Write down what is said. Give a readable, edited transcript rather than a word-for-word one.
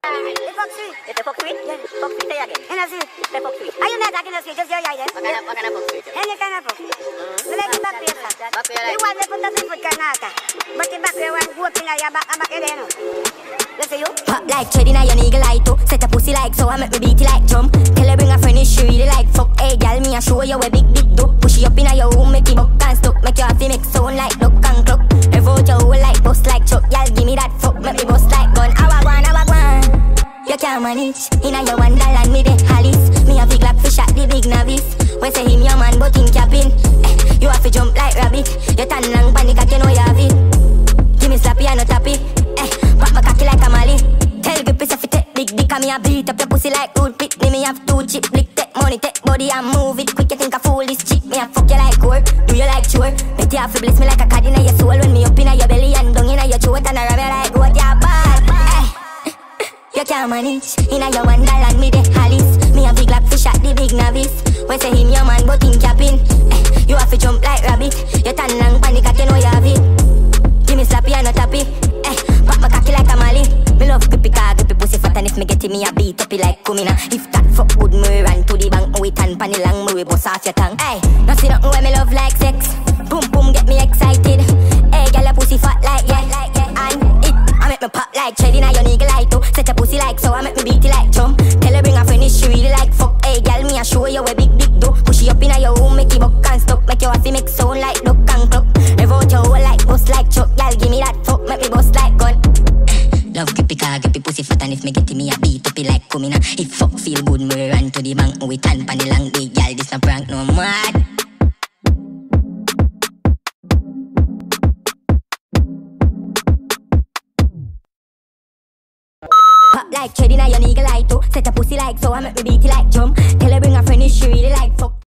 The fuck sweet. If the fuck sweet? Yeah. Fuck sweet again. And I see. The fuck sweet. Are you not talking to sweet? Just your eye then. What kind of fuck sweet? Any kind of fuck. You like the back way, sir. Back way You like? want to put the foot Karnataka. But the back way one go up in your back and back again. Let's see you. Pop like treading on your nigga like to. Set a pussy like so I make me beat it like drum. Tell her bring a friend if she really like fuck. Hey gal, me a show you a big dick do. Push it up in your room, make it buck and stuck. Make you have to make sound like duck and clock. Revolt your hole like bust like chuck. Y'all give me that fuck, make me bust like gun. Awagwan, awagwan. You can't manage. Inna your wonderland, me the Alice. Me a big lap fish at the big novice. When say him your man, but him capping. You have to jump like rabbit. You turn long panic, I can know you have it. Give me slappy and no tappy. Pop my cocky like a Mali. Tell Grippy if you take big dick, and me a beat up your pussy like good pit. Me have two chip blick, take money, take body and move it quick. You think I fool this chick? Me a fuck you like work, do you like chore? Bet you have to bless me like a card inna your soul. When me up inna your belly and down inna your throat, and I rub you like goat, you bad. You can't manage. Inna your wonderland, me the Alice. Me a big lap fish at the big novice. When say him your man, but him capping. You have to jump like rabbit. You turn long panic, I can know you have it. Give me slappy and no tappy. Pop my cocky like a Mali. Me love Grippy car, Grippy pussy fat. And if me get it, me a beat up it like Kumina. If that fuck good, me run to the bank. We tan pan long, me we bust off your tongue. Hey, no see nothing where me love like sex. Boom boom, get me excited. Hey, girl, your pussy fat like yeah. And it, I make me pop like treading on your nigga like to. Set your pussy like so, I make me beat it like drum. Tell her bring a friend if she really like fuck. Hey, girl, me a show you a big dick do. Push it up inna your room, make it buck and stuck. Make you have to make sound like duck and clock. Revolt your hole like bust like chuck. Girl, give me that fuck, make me bust like gun. Love Grippy car, Grippy pussy fat. And if me get it, me a beat up it like Kumina. If fuck feel good, me run to the bank. We tan pan the long day, girl, this no prank, no mad. Pop like treading on your nigga like to. Set a pussy like so I make me beat it like drum. Tell her